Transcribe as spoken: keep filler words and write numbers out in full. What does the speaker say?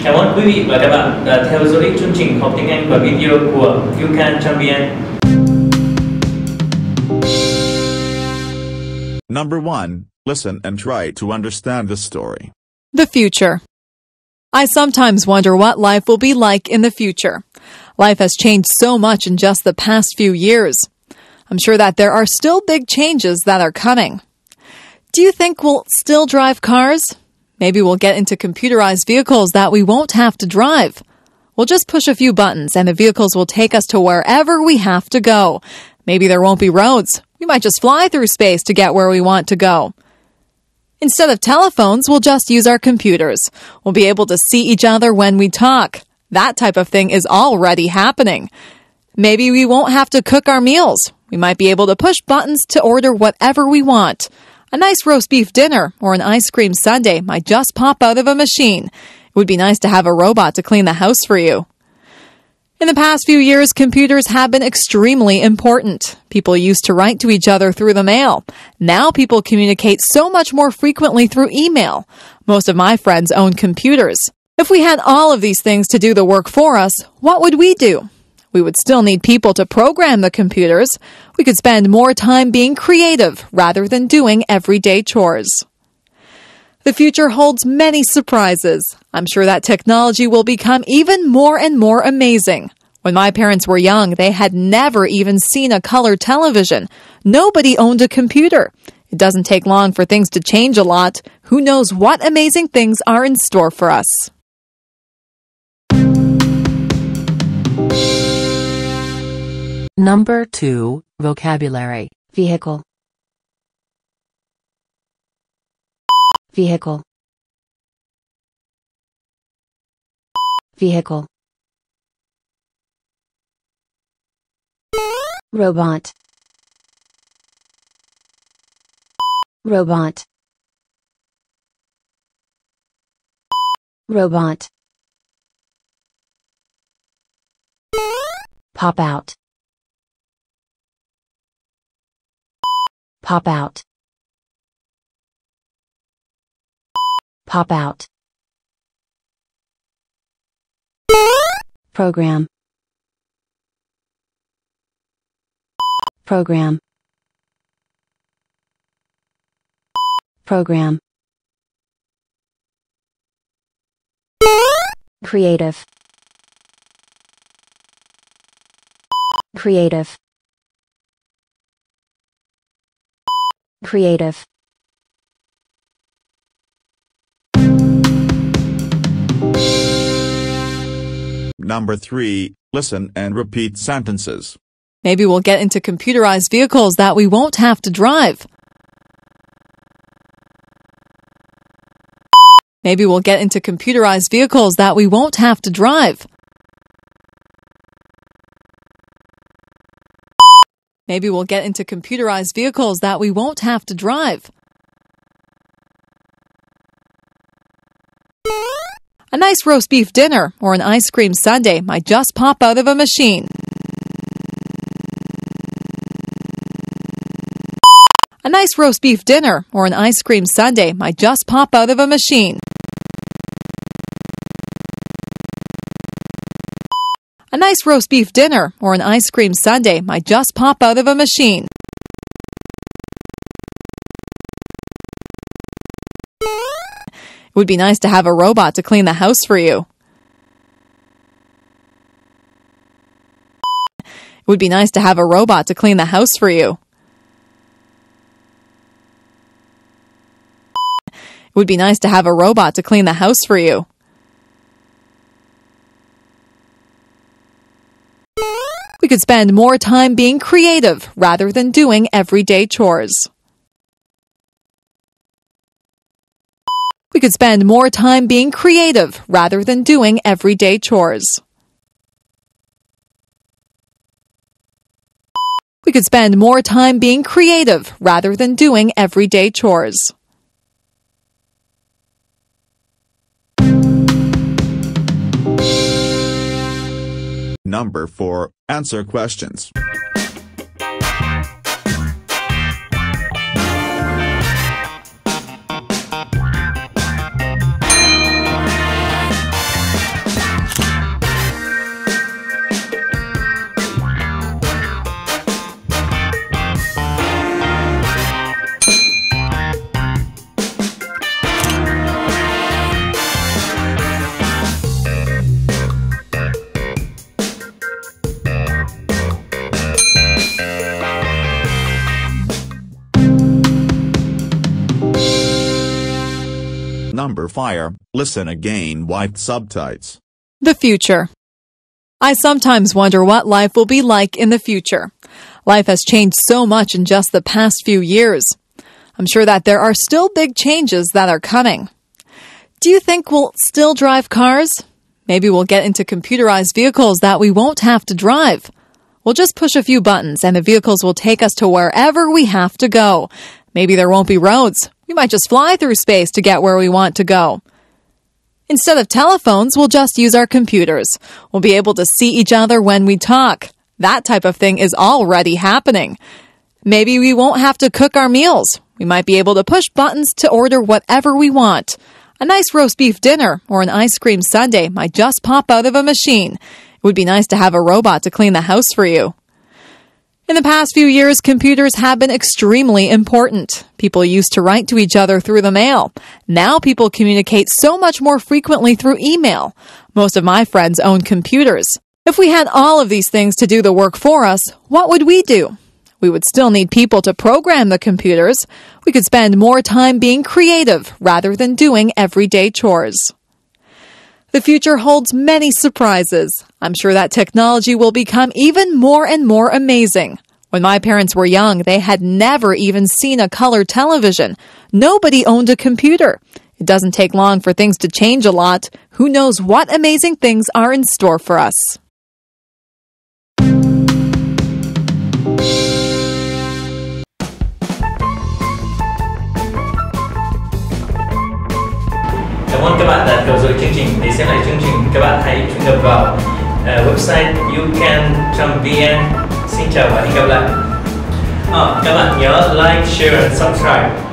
Cảm ơn quý vị và các bạn đã theo dõi chương trình học tiếng Anh qua video của youcan.vn. Number one. Listen and try to understand the story. The future. I sometimes wonder what life will be like in the future. Life has changed so much in just the past few years. I'm sure that there are still big changes that are coming. Do you think we'll still drive cars? Maybe we'll get into computerized vehicles that we won't have to drive. We'll just push a few buttons and the vehicles will take us to wherever we have to go. Maybe there won't be roads. We might just fly through space to get where we want to go. Instead of telephones, we'll just use our computers. We'll be able to see each other when we talk. That type of thing is already happening. Maybe we won't have to cook our meals. We might be able to push buttons to order whatever we want. A nice roast beef dinner or an ice cream sundae might just pop out of a machine. It would be nice to have a robot to clean the house for you. In the past few years, computers have been extremely important. People used to write to each other through the mail. Now people communicate so much more frequently through email. Most of my friends own computers. If we had all of these things to do the work for us, what would we do? We would still need people to program the computers. We could spend more time being creative rather than doing everyday chores. The future holds many surprises. I'm sure that technology will become even more and more amazing. When my parents were young, they had never even seen a color television. Nobody owned a computer. It doesn't take long for things to change a lot. Who knows what amazing things are in store for us? Number two. Vocabulary. Vehicle. Vehicle. Vehicle. Robot. Robot. Robot. Pop out. Pop out. Pop out. Program. Program. Program. Creative. Creative. Creative. Number three. Listen and repeat sentences. Maybe we'll get into computerized vehicles that we won't have to drive. Maybe we'll get into computerized vehicles that we won't have to drive. Maybe we'll get into computerized vehicles that we won't have to drive. A nice roast beef dinner or an ice cream sundae might just pop out of a machine. A nice roast beef dinner or an ice cream sundae might just pop out of a machine. A nice roast beef dinner or an ice cream sundae might just pop out of a machine. It would be nice to have a robot to clean the house for you. It would be nice to have a robot to clean the house for you. It would be nice to have a robot to clean the house for you. We could spend more time being creative rather than doing everyday chores. We could spend more time being creative rather than doing everyday chores. We could spend more time being creative rather than doing everyday chores. Number four. Answer questions. Number five, listen again with subtitles. The future. I sometimes wonder what life will be like in the future. Life has changed so much in just the past few years. I'm sure that there are still big changes that are coming. Do you think we'll still drive cars? Maybe we'll get into computerized vehicles that we won't have to drive. We'll just push a few buttons and the vehicles will take us to wherever we have to go. Maybe there won't be roads. We might just fly through space to get where we want to go. Instead of telephones, we'll just use our computers. We'll be able to see each other when we talk. That type of thing is already happening. Maybe we won't have to cook our meals. We might be able to push buttons to order whatever we want. A nice roast beef dinner or an ice cream sundae might just pop out of a machine. It would be nice to have a robot to clean the house for you. In the past few years, computers have been extremely important. People used to write to each other through the mail. Now people communicate so much more frequently through email. Most of my friends own computers. If we had all of these things to do the work for us, what would we do? We would still need people to program the computers. We could spend more time being creative rather than doing everyday chores. The future holds many surprises. I'm sure that technology will become even more and more amazing. When my parents were young, they had never even seen a color television. Nobody owned a computer. It doesn't take long for things to change a lot. Who knows what amazing things are in store for us? Cảm ơn các bạn đã theo dõi chương trình. Để xem lại chương trình, các bạn hãy truy cập vào uh, website youcan chấm vn. Xin chào và hẹn gặp lại. À, các bạn nhớ like, share and subscribe.